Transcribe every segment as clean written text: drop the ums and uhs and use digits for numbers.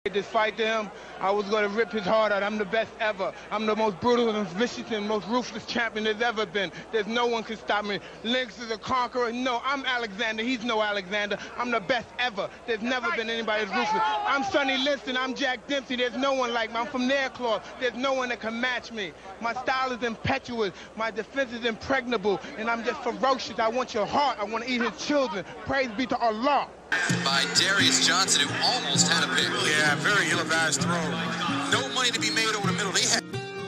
This fight to him, I was going to rip his heart out. I'm the best ever. I'm the most brutal and vicious and most ruthless champion there's ever been. There's no one can stop me. Lynx is a conqueror. No, I'm Alexander. He's no Alexander. I'm the best ever. There's never been anybody as ruthless. I'm Sonny Liston. I'm Jack Dempsey. There's no one like me. I'm from Nairclaw. There's no one that can match me. My style is impetuous. My defense is impregnable. And I'm just ferocious. I want your heart. I want to eat his children. Praise be to Allah. By Darius Johnson, who almost had a pick. Yeah, very ill-advised throw. No money to be made over the middle. They had.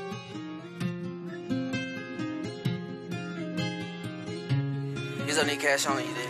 Here's only cash on you, there.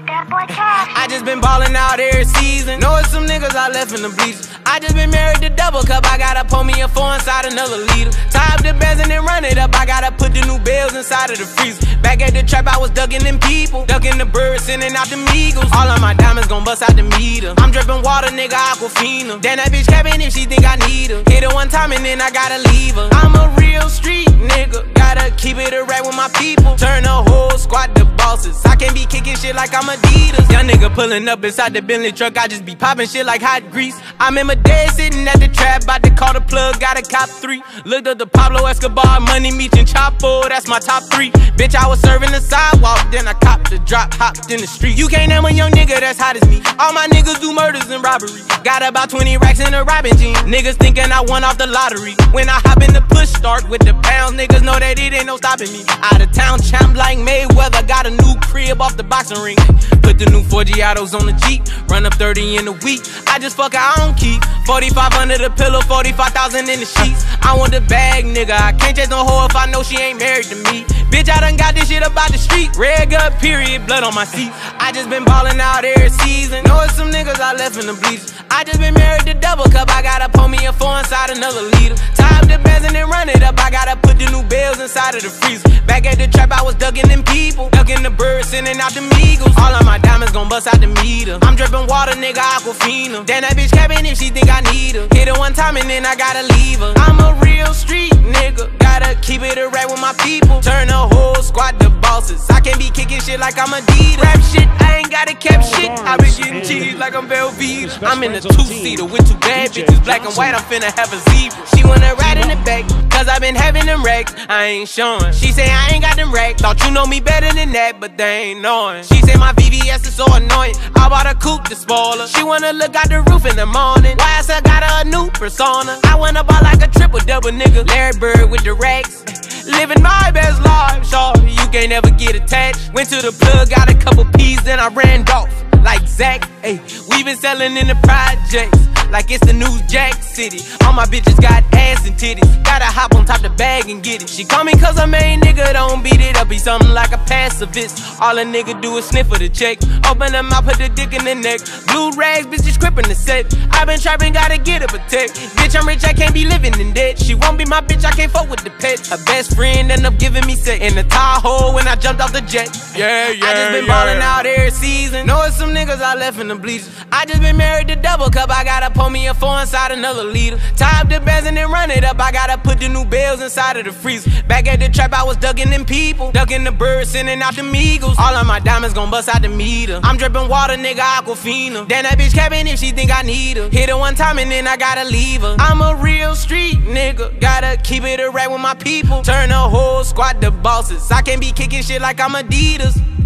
I just been ballin' out every season. Know it's some niggas I left in the bleachers. I just been married to double cup. I gotta pull me a 4 inside another liter. Tie up the bands and then run it up. I gotta put the new bells inside of the freezer. Back at the trap, I was ducking them people, ducking the birds, sending out them eagles. All of my diamonds gon' bust out the meter. I'm dripping water, nigga, Aquafina. Damn, that bitch capping if she think I need her. Hit her one time and then I gotta leave her. I'm a real street nigga. Gotta keep it a rap with my people. Turn the whole squad to bosses. I can't be kicking shit like I'm Adidas. Young nigga pulling up inside the Bentley truck. I just be popping shit like hot grease. I'm in my day sitting at the trap, about to call the plug, got a cop 3. Looked up the Pablo Escobar, Money Meech and Chapo, that's my top 3. Bitch, I was serving the sidewalk, then I copped the drop, hopped in the street. You can't name a young nigga that's hot as me. All my niggas do murders and robbery. Got about 20 racks in a robbing jean. Niggas thinking I won off the lottery. When I hop in the push start with the pounds, niggas know that it ain't no stopping me. Out of town champ like Mayweather, got a new crib off the boxing ring. Put the new 4 Giottos on the Jeep, run up 30 in a week. I just fuck her, I don't keep 45 under the pillow, 45,000 in the sheets. I want the bag, nigga. I can't chase no hoe if I know she ain't married to me. Bitch, I done got this shit about the street. Red gut, period, blood on my seat. I just been ballin' out every season. Know it's some niggas I left in the bleachers. I just been married to double cup. I gotta pull me a 4 inside another liter. Tie up the bands and then run it up. I gotta put the new bells inside of the freezer. Back at the trap, I was ducking them people, ducking the birds, sending out them eagles. All of my diamonds gon' bust out the meter. I'm dripping water, nigga, Aquafina. Damn, that bitch capping if she think I need her. Hit her one time and then I gotta leave her. I'm a real street nigga. Gotta keep it a rap with my people. Turn the whole squad to bosses. I can't be kicking shit like I'm Adidas. Rap shit, I ain't gotta cap shit. I been getting cheese like I'm Velveeta. I'm in a 2-seater with 2 bad bitches, black and white. I'm finna have a zebra. She wanna ride in the back, cause I been having them racks. I ain't showing. She say I ain't got them racks. Thought you know me better than that, but they ain't knowing. She say my VVS is so annoying. I bought a coupe to spoil her. She wanna look out the roof in the morning. Why I still got her a new persona? I wanna ball like a triple-double nigga. Larry Bird with the racks. Living my best life, shorty, you can't ever get attached. Went to the plug, got a couple P's, then I ran off like Zach. Hey, we been selling in the projects like it's the new Jack City. All my bitches got ass and titties. Gotta hop on top the bag and get it. She call me cause her main nigga don't beat it up. He something like a pacifist. All a nigga do is sniff for the check. Open them out, put the dick in the neck. Blue rags, bitch, just crippin' the set. I been trapping, gotta get a protect. Bitch, I'm rich, I can't be living in debt. She won't be my bitch, I can't fuck with the pet. Her best friend end up giving me sex in the Tahoe when I jumped off the jet. I just been ballin' out every season. Know it's some niggas I left in the bleachers. I just been married to double cup. I gotta pull me a 4 inside another liter. Tie up the bands and then run it up. I gotta put the new bells inside of the freezer. Back at the trap, I was ducking them people, ducking the birds, sending out them eagles. All of my diamonds gon' bust out the meter. I'm dripping water, nigga, Aquafina. Damn, that bitch capping if she think I need her. Hit her one time and then I gotta leave her. I'm a real street nigga. Gotta keep it a rap with my people. Turn the whole squad to bosses. I can't be kicking shit like I'm Adidas.